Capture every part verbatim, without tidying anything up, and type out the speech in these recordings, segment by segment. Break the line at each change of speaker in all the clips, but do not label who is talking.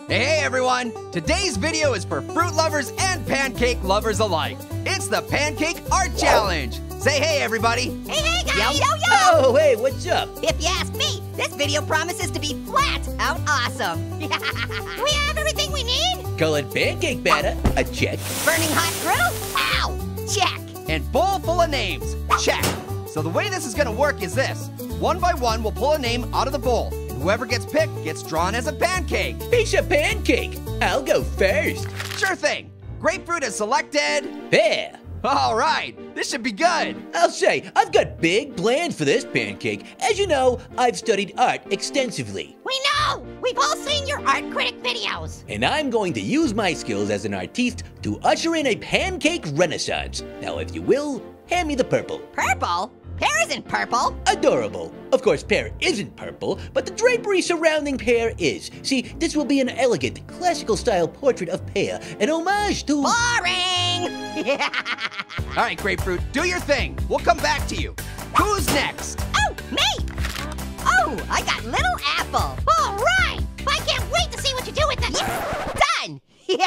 Hey everyone! Today's video is for fruit lovers and pancake lovers alike. It's the Pancake Art Challenge. Say hey everybody.
Hey, hey guys!
Yo,
yo, yo!
Oh, hey, what's up?
If you ask me, this video promises to be flat out awesome. We have everything we need?
Colored pancake batter, a check.
Burning hot griddle? Ow! Check.
And bowl full of names. Check. So the way this is gonna work is this. One by one, we'll pull a name out of the bowl. And whoever gets picked gets drawn as a pancake.
Piece of pancake. I'll go first.
Sure thing. Grapefruit is selected.
There.
All right, this should be good.
I'll say, I've got big plans for this pancake. As you know, I've studied art extensively.
We know! We've all seen your art critic videos.
And I'm going to use my skills as an artiste to usher in a pancake renaissance. Now, if you will, hand me the purple.
Purple? Pear isn't purple.
Adorable. Of course, pear isn't purple, but the drapery surrounding pear is. See, this will be an elegant, classical-style portrait of pear, an homage to...
Boring!
All right, Grapefruit, do your thing. We'll come back to you. Who's next?
Oh, me! Oh, I got Little Apple. All right! I can't wait to see what you do with this. Done!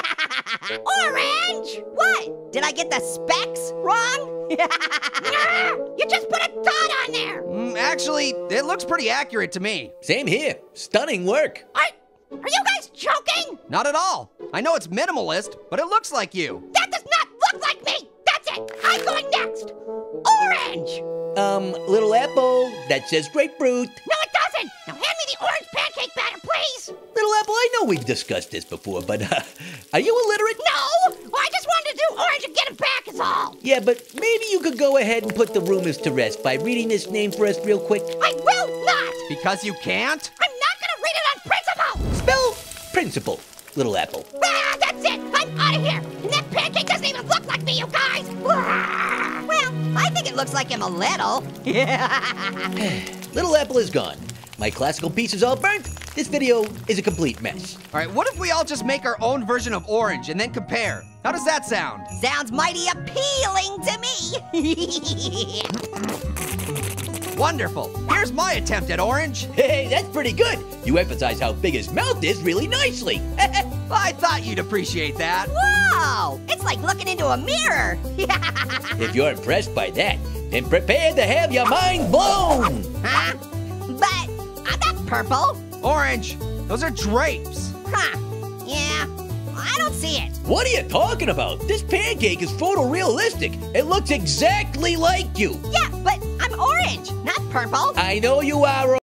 Orange! What? Did I get the specs wrong? You just put a dot on there!
Mm, actually, it looks pretty accurate to me.
Same here. Stunning work.
Are, are you guys joking?
Not at all. I know it's minimalist, but it looks like you.
That does not look like me! That's it! I'm going next! Orange!
Um, little apple, that says grapefruit.
No, it doesn't! Now hand me the orange pancake batter, please!
Little apple, I know we've discussed this before, but uh, are you illiterate?
No! I just wanted to do orange and get it back is all!
Yeah, but maybe you could go ahead and put the rumors to rest by reading this name for us real quick.
I will not!
Because you can't?
I'm not gonna read it on principle!
Spell principle, little apple.
Ah, that's it! I'm out of here! And that pancake doesn't even look like me, you guys! Ah. Well, I think it looks like him a little.
Little apple is gone. My classical piece is all burnt. This video is a complete mess.
All right, what if we all just make our own version of orange and then compare? How does that sound?
Sounds mighty appealing to me!
Wonderful. Here's my attempt at orange.
Hey, that's pretty good. You emphasize how big his mouth is really nicely.
I thought you'd appreciate that.
Wow! It's like looking into a mirror!
If you're impressed by that, then prepare to have your mind blown.
Huh? But I'm not purple.
Orange. Those are drapes.
Huh. Yeah, I don't see it.
What are you talking about? This pancake is photorealistic. It looks exactly like you.
Yeah, but I'm orange, not purple.
I know you are